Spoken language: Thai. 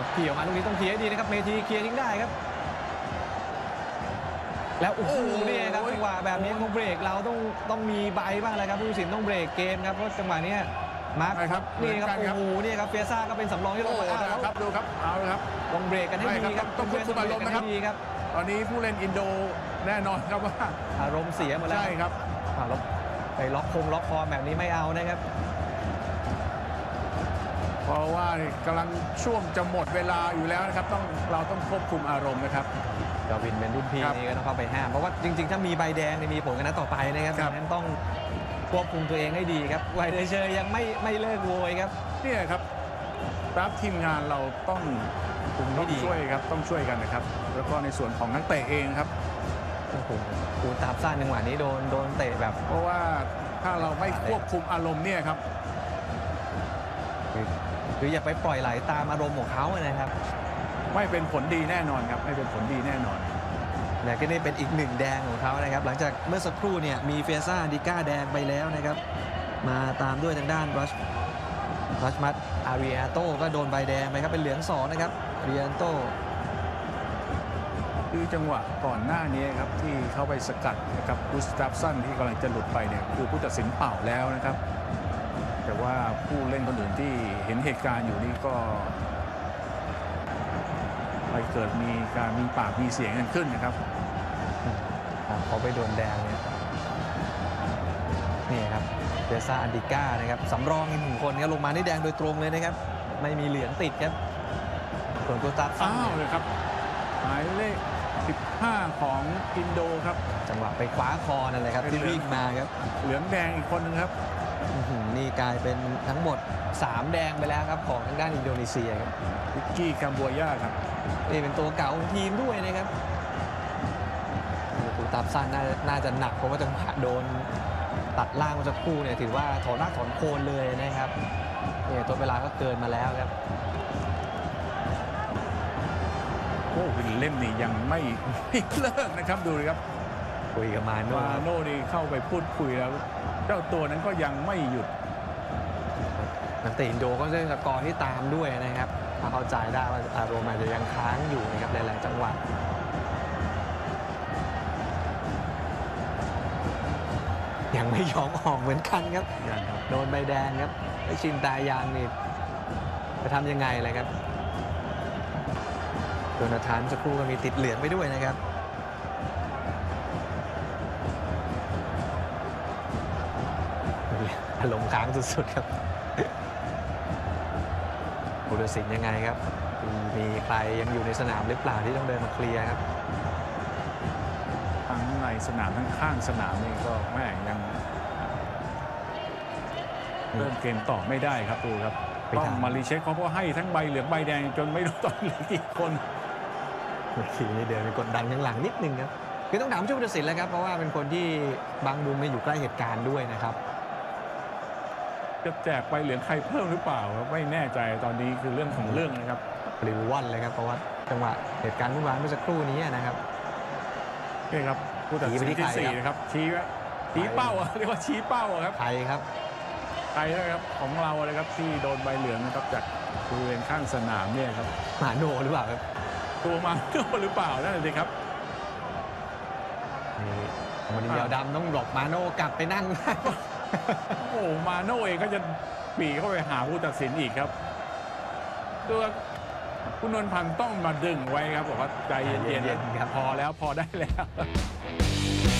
เคลียร์มาลูกนี้ต้องเคลียร์ให้ดีนะครับเมธีเคลียร์ทิ้งได้ครับแล้วโอ้โหนี่ครับจังหวะแบบนี้ต้องเบรกเราต้องมีใบบ้างเลยครับผู้ตัดสินต้องเบรกเกมครับเพราะจังหวะนี้มาร์คนี่ครับโอ้โหนี่ครับเฟียซ่าก็เป็นสำรองที่ลงมาแล้วครับดูครับเอาเลยครับต้องเบรกกันให้ดีครับต้องควบคุมอารมณ์นะครับตอนนี้ผู้เล่นอินโดแน่นอนครับว่าอารมณ์เสียหมดแล้วใช่ครับไปล็อกคอแบบนี้ไม่เอานะครับเพราะว่ากำลังช่วงจะหมดเวลาอยู่แล้วนะครับเราต้องควบคุมอารมณ์นะครับกวินเป็นรุ่นพี่นี่ก็ต้องเข้าไปห้ามเพราะว่าจริงๆถ้ามีใบแดงมีผลกันนัดต่อไปนะครับดังนั้นต้องควบคุมตัวเองให้ดีครับไวเดเชอร์ยังไม่เลิกโวยครับเนี่ยครับรับทีมงานเราต้องคุมให้ดีช่วยครับต้องช่วยกันนะครับแล้วก็ในส่วนของนักเตะเองครับโอ้โหตูตามซ่านจังหวะนี้โดนเตะแบบเพราะว่าถ้าเราไม่ควบคุมอารมณ์เนี่ยครับคืออย่าไปปล่อยไหลตามอารมณ์ของเขานะครับไม่เป็นผลดีแน่นอนครับไม่เป็นผลดีแน่นอนและก็นี่เป็นอีกหนึ่งแดงของเขานะครับหลังจากเมื่อสักครู่เนี่ยมีเฟียซ่าดิก้าแดงไปแล้วนะครับมาตามด้วยทางด้านรัชมัตอาริอาโต้ก็โดนใบแดงไปครับเป็นเหลือง2นะครับอาริอาโต้คือจังหวะก่อนหน้านี้ครับที่เขาไปสกัดนะครับกุสตาฟสันที่กำลังจะหลุดไปเนี่ยคือผู้ตัดสินเป่าแล้วนะครับแต่ว่าผู้เล่นคนอื่นที่เห็นเหตุการณ์อยู่นี่ก็ไปเกิดมีการมีปากมีเสียงกันขึ้นนะครับเขาไปโดนแดงเนี่ยนี่ครับเดซ่าอันดิก้านะครับสำรองอีก1คนครับลงมานี่แดงโดยตรงเลยนะครับไม่มีเหลืองติดครับส่วนตัวตัดอ้าวเลยครับหมายเลข15ของอินโดครับจังหวะไปคว้าคอนั่นแหละครับที่วิ่งมาครับเหลืองแดงอีกคนนึงครับนี่กลายเป็นทั้งหมด3แดงไปแล้วครับของทางด้านอินโดนีเซียครับวิกกี้กัมบัวย่าครับนี่เป็นตัวเก่าของทีมด้วยนะครับตูตับซันน่าจะหนักเพราะว่าจังหวะโดนตัดล่างมาสักครู่เนี่ยถือว่าถอนรากถอนโคนเลยนะครับเนี่ยตัวเวลาก็เกินมาแล้วครับโอ้วิลเล่มนี่ยังไม่เลิกนะครับดูเลยครับคุยกับมาโน่นี่เข้าไปพูดคุยแล้วเจ้าตัวนั้นก็ยังไม่หยุดนักเตะอินโดก็จะสกอร์ที่ตามด้วยนะครับถ้าเข้าใจได้ว่าอารมณ์อาจจะยังค้างอยู่นะครับหลายๆจังหวะยังไม่ยอมออกเหมือนกันครับโดนใบแดงครับไอชินตายางนี่จะทำยังไงเลยครับโดนาธานสักครู่ก็มีติดเหลืองไปด้วยนะครับอารมณ์ค้างสุดๆครับผู้ตัดสินยังไงครับมีใครยังอยู่ในสนามหรือเปล่าที่ต้องเดินมาเคลียร์ครับทั้งในสนามทั้งข้างสนามนี่ก็แม่ยังเริ่มเกมต่อไม่ได้ครับดูครับต้องมารีเช็คเขาเพราะให้ทั้งใบเหลืองใบแดงจนไม่รู้ตอนเหลือกี่คนทีนี้เดินไปกดดันข้างหลังนิดนึงครับคือต้องถามผู้ตัดสินแล้วครับเพราะว่าเป็นคนที่บางมุมไม่อยู่ใกล้เหตุการณ์ด้วยนะครับจะแจกใบเหลืองใครเพิ่มหรือเปล่าไม่แน่ใจตอนนี้คือเรื่องของเรื่องนะครับปลิวว่อนเลยครับเพราะว่าจังหวะเหตุการณ์วุ่นวายเมื่อสักครู่นี้นะครับนี่ครับผู้ตัดสินที่4นะครับชี้เป้าเรียกว่าชี้เป้าครับใครครับใครนะครับของเราเลยครับที่โดนใบเหลืองนะครับจากบริเวณข้างสนามเนี่ยครับมาโนหรือเปล่าครับตัวมาโนหรือเปล่านั่นสิครับนี่วันนี้เดียวดำต้องหลบมาโนกลับไปนั่งโอ้มาโนเองก็จะปีเข้าไปหาผู้ตัดสินอีกครับตัวคุณนนท์พันธ์ต้องมาดึงไว้ครับบอกว่าใจเย็นๆพอแล้วพอได้แล้ว